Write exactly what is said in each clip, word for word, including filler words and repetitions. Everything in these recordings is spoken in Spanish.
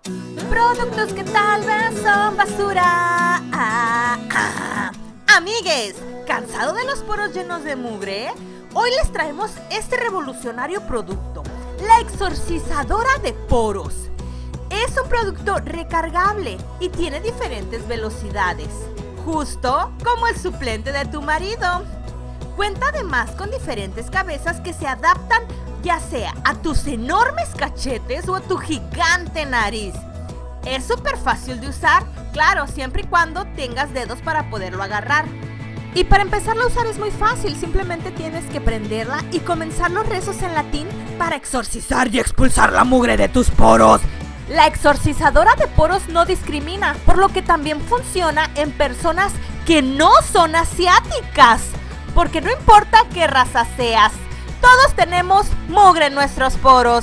Productos que tal vez son basura. Ah, ah. Amigues, ¿cansado de los poros llenos de mugre? Hoy les traemos este revolucionario producto, la exorcizadora de poros. Es un producto recargable y tiene diferentes velocidades, justo como el suplente de tu marido. Cuenta además con diferentes cabezas que se adaptan ya sea a tus enormes cachetes o a tu gigante nariz. Es súper fácil de usar, claro, siempre y cuando tengas dedos para poderlo agarrar. Y para empezarlo a usar es muy fácil, simplemente tienes que prenderla y comenzar los rezos en latín para exorcizar y expulsar la mugre de tus poros. La exorcizadora de poros no discrimina, por lo que también funciona en personas que no son asiáticas, porque no importa qué raza seas, todos tenemos mugre en nuestros poros.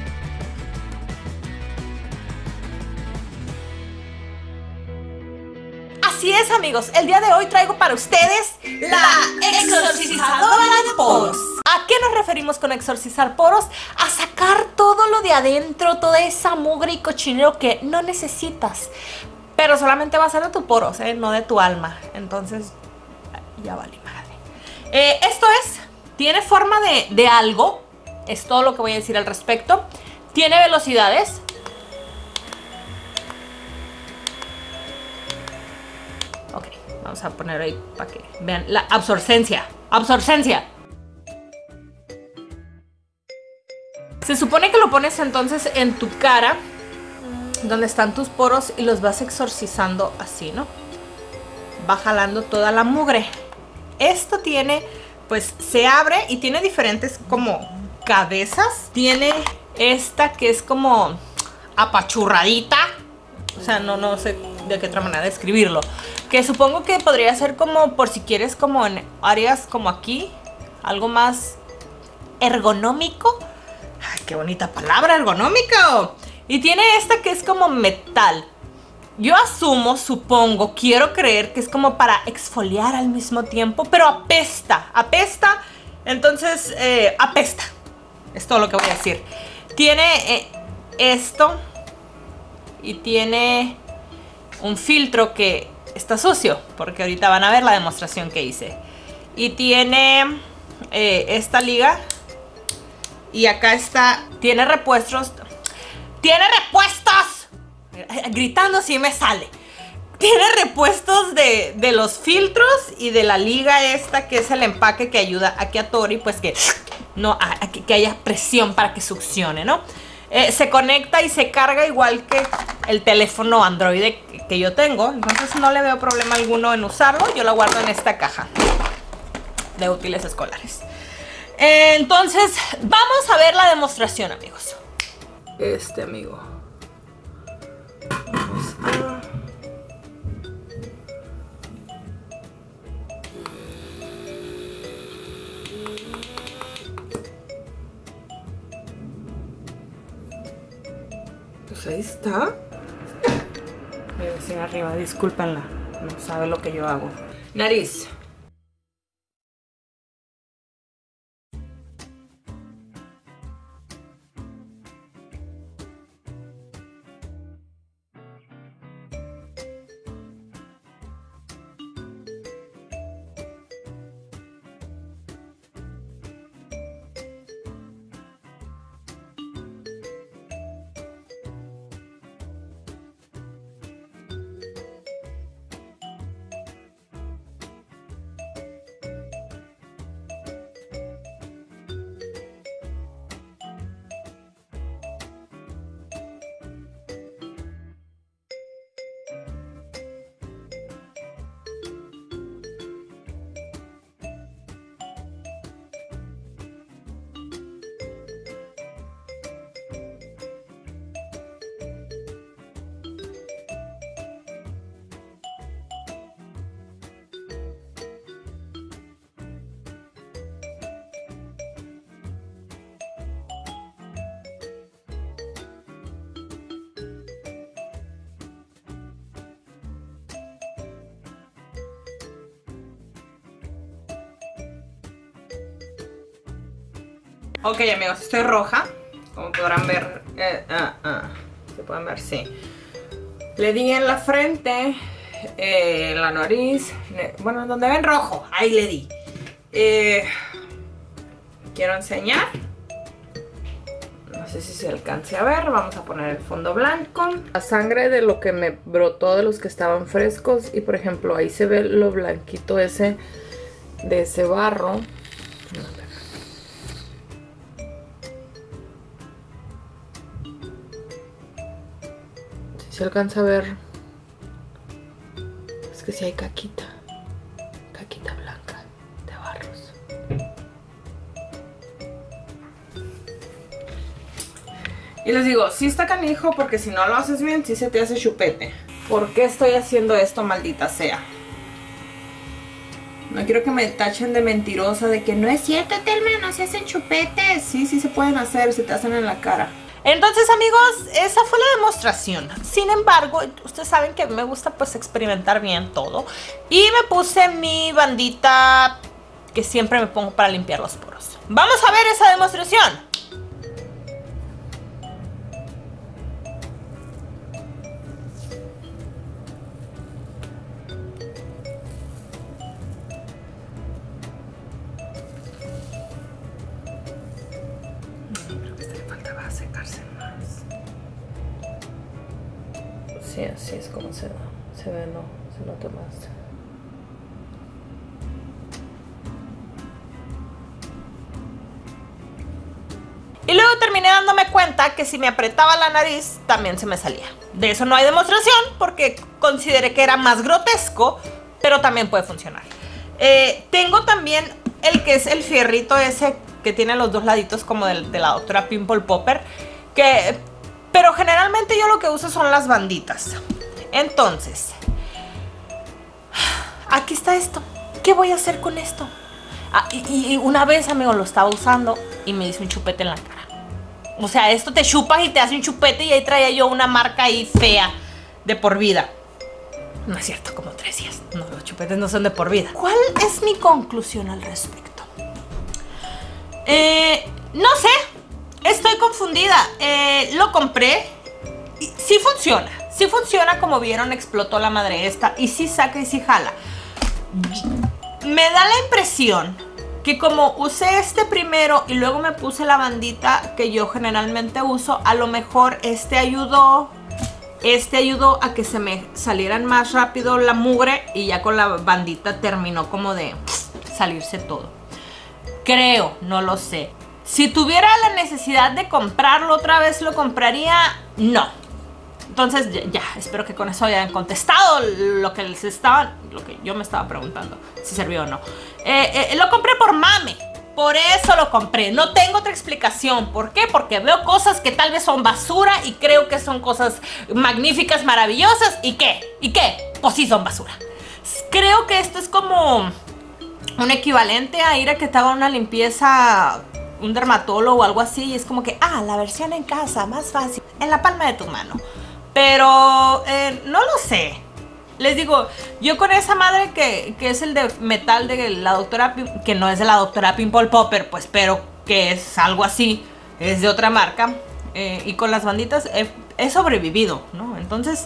Así es, amigos, el día de hoy traigo para ustedes la exorcizadora de poros. ¿A qué nos referimos con exorcizar poros? A sacar todo lo de adentro, toda esa mugre y cochinero que no necesitas. Pero solamente va a ser de tu poros, ¿eh? No de tu alma. Entonces, ya vale madre. Eh, esto es, tiene forma de, de algo, es todo lo que voy a decir al respecto. Tiene velocidades. Ok, vamos a poner ahí para que vean la absorcencia. Absorcencia. Se supone que lo pones entonces en tu cara, donde están tus poros, y los vas exorcizando así, ¿no? Va jalando toda la mugre. Esto tiene, pues se abre y tiene diferentes como cabezas. Tiene esta que es como apachurradita. O sea, no, no sé de qué otra manera describirlo. Que supongo que podría ser como por si quieres como en áreas como aquí. Algo más ergonómico. Ay, qué bonita palabra, ergonómico. Y tiene esta que es como metal. Yo asumo, supongo, quiero creer que es como para exfoliar al mismo tiempo. Pero apesta, apesta. Entonces, eh, apesta. Es todo lo que voy a decir. Tiene eh, esto. Y tiene un filtro que está sucio, porque ahorita van a ver la demostración que hice. Y tiene eh, esta liga. Y acá está, tiene repuestos. ¡Tiene repuestos! Gritando sí me sale. Tiene repuestos de, de los filtros y de la liga esta, que es el empaque que ayuda a que atore y pues que, no, a, a que, que haya presión para que succione, ¿no? Eh, se conecta y se carga igual que el teléfono Android que, que yo tengo. Entonces no le veo problema alguno en usarlo. Yo lo guardo en esta caja de útiles escolares. Eh, entonces vamos a ver la demostración, amigos. Este amigo. Vamos a... Pues ahí está. Mi vecina arriba, discúlpenla. No sabe lo que yo hago. Nariz. Ok, amigos, estoy roja. Como podrán ver, eh, ah, ah, pueden ver, sí. Le di en la frente, eh, en la nariz, bueno, donde ven rojo, ahí le di. Eh, quiero enseñar. No sé si se alcance a ver. Vamos a poner el fondo blanco. La sangre de lo que me brotó de los que estaban frescos. Y por ejemplo, ahí se ve lo blanquito ese de ese barro. Si se alcanza a ver. Es que si hay caquita. Caquita blanca de barros. Y les digo, sí está canijo porque si no lo haces bien, sí se te hace chupete. ¿Por qué estoy haciendo esto, maldita sea? No quiero que me tachen de mentirosa, de que no es cierto, Telma, no se hacen chupetes. Sí, sí se pueden hacer, se te hacen en la cara. Entonces, amigos, esa fue la demostración. Sin embargo, ustedes saben que me gusta pues experimentar bien todo. Y me puse mi bandita que siempre me pongo para limpiar los poros. Vamos a ver esa demostración. Sí, así es como se, se ve, no, se nota más. Y luego terminé dándome cuenta que si me apretaba la nariz también se me salía. De eso no hay demostración porque consideré que era más grotesco, pero también puede funcionar. Eh, tengo también el que es el fierrito ese que tiene los dos laditos como del, de la doctora Pimple Popper, que... pero generalmente yo lo que uso son las banditas. Entonces, aquí está esto. ¿Qué voy a hacer con esto? Ah, y, y una vez, amigo, lo estaba usando y me hizo un chupete en la cara. O sea, esto te chupas y te hace un chupete y ahí traía yo una marca ahí fea de por vida. No es cierto, como tres días. No, los chupetes no son de por vida. ¿Cuál es mi conclusión al respecto? Eh, no sé. Estoy confundida. Eh, lo compré. Y sí funciona. Sí funciona, como vieron, explotó la madre esta. Y sí saca y sí jala. Me da la impresión que como usé este primero y luego me puse la bandita que yo generalmente uso, a lo mejor este ayudó. Este ayudó a que se me salieran más rápido la mugre y ya con la bandita terminó como de salirse todo. Creo, no lo sé. Si tuviera la necesidad de comprarlo otra vez, ¿lo compraría? No. Entonces ya, ya, espero que con eso hayan contestado lo que les estaba, lo que yo me estaba preguntando, si sirvió o no. Eh, eh, lo compré por mame, por eso lo compré. No tengo otra explicación. ¿Por qué? Porque veo cosas que tal vez son basura y creo que son cosas magníficas, maravillosas. ¿Y qué? ¿Y qué? Pues sí son basura. Creo que esto es como un equivalente a ir a que te haga una limpieza, un dermatólogo o algo así, y es como que, ah, la versión en casa, más fácil, en la palma de tu mano. Pero, eh, no lo sé. Les digo, yo con esa madre que, que es el de metal de la doctora, que no es de la doctora Pimple Popper, pues, pero que es algo así, es de otra marca, eh, y con las banditas he, he sobrevivido, ¿no? Entonces,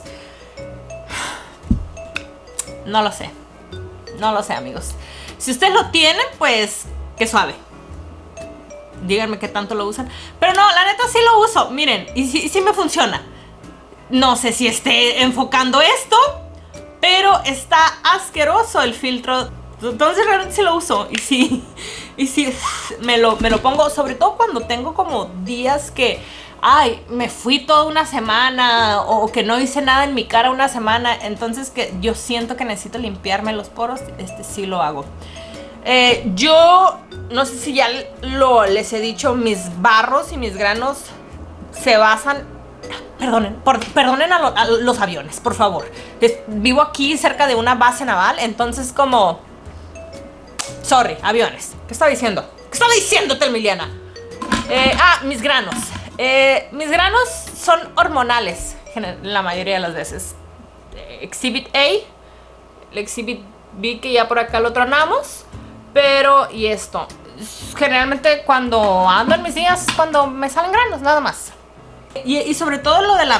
no lo sé. No lo sé, amigos. Si ustedes lo tienen, pues, qué suave. Díganme qué tanto lo usan. Pero no, la neta sí lo uso. Miren, y sí, sí me funciona. No sé si esté enfocando esto, pero está asqueroso el filtro. Entonces realmente sí lo uso. Y sí, y sí me lo, me lo pongo. Sobre todo cuando tengo como días que, ay, me fui toda una semana, o que no hice nada en mi cara una semana. Entonces que yo siento que necesito limpiarme los poros. Este sí lo hago. Eh, yo no sé si ya lo, les he dicho, mis barros y mis granos se basan, perdonen, por, perdonen a, lo, a los aviones, por favor. Es, vivo aquí cerca de una base naval, entonces como, sorry, aviones. ¿Qué estaba diciendo? ¿Qué estaba diciendo, Telmiliana? Eh, ah, mis granos. Eh, mis granos son hormonales, la mayoría de las veces. Eh, Exhibit A, el Exhibit B que ya por acá lo tronamos. Pero, y esto, generalmente cuando ando en mis días, cuando me salen granos, nada más. Y, y sobre todo lo de la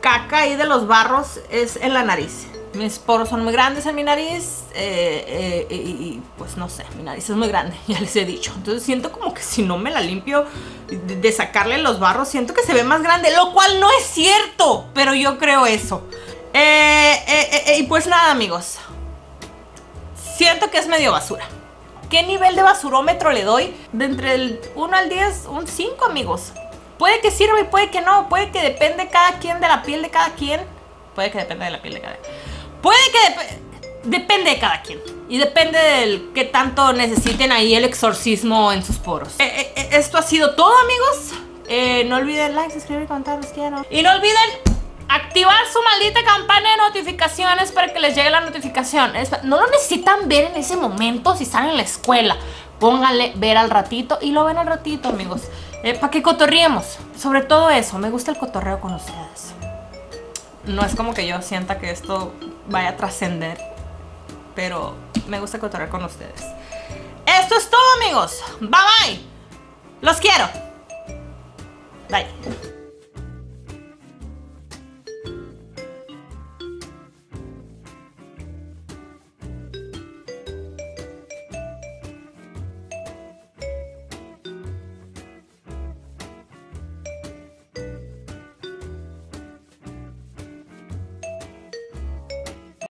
caca ahí de los barros es en la nariz. Mis poros son muy grandes en mi nariz eh, eh, y, y pues no sé, mi nariz es muy grande, ya les he dicho. Entonces siento como que si no me la limpio de, de sacarle los barros, siento que se ve más grande, lo cual no es cierto, pero yo creo eso. Eh, eh, eh, y pues nada, amigos, siento que es medio basura. ¿Qué nivel de basurómetro le doy? De entre el uno al diez, un cinco, amigos. Puede que sirva y puede que no. Puede que depende cada quien de la piel de cada quien. Puede que dependa de la piel de cada quien. Puede que dep depende de cada quien. Y depende del qué tanto necesiten ahí el exorcismo en sus poros. Eh, eh, esto ha sido todo, amigos. Eh, no olviden like, suscribir, comentar, los quiero. Y no olviden activar su maldita campana de notificaciones para que les llegue la notificación. No lo necesitan ver en ese momento si están en la escuela. Pónganle ver al ratito y lo ven al ratito, amigos. Eh, para que cotorriemos. Sobre todo eso, me gusta el cotorreo con ustedes. No es como que yo sienta que esto vaya a trascender, pero me gusta cotorrear con ustedes. Esto es todo, amigos. Bye bye. Los quiero. Bye.